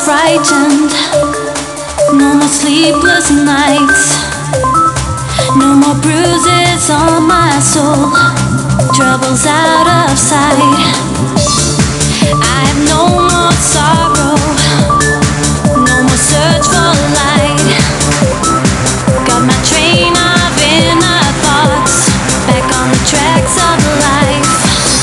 frightened, no more sleepless nights, no more bruises on my soul, troubles out of sight. I have no more sorrow, no more search for light. Got my train of inner thoughts back on the tracks of life.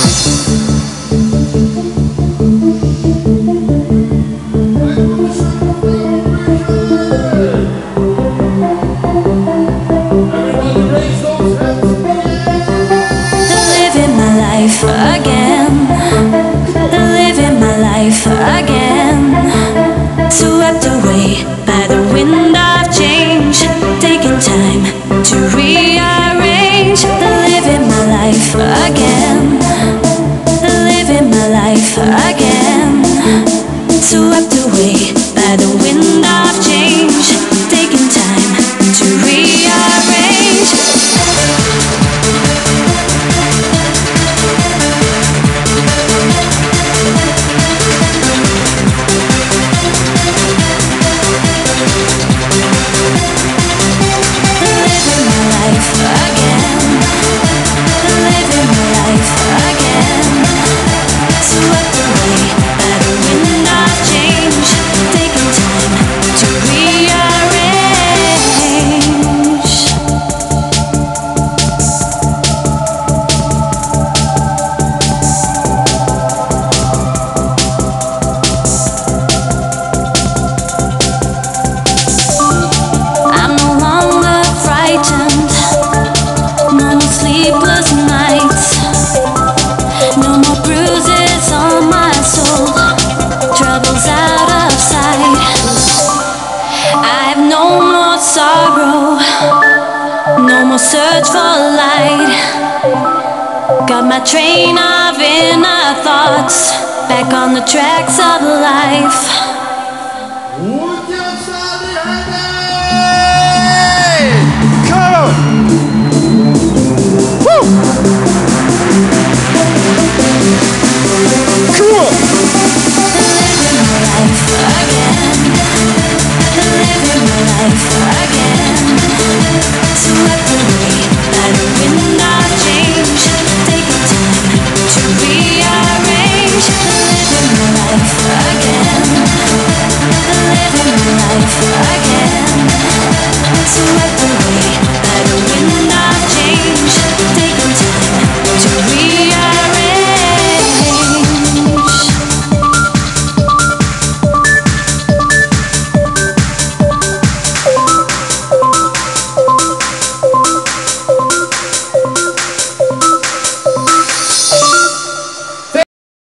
Living my life again, living my life again, swept away by the wind of change, taking time to rearrange. Living my life again, living my life again, swept away by the wind of change, taking time to rearrange. Sorrow, no more search for light. Got my train of inner thoughts back on the tracks of life. Come on! Woo! Cool!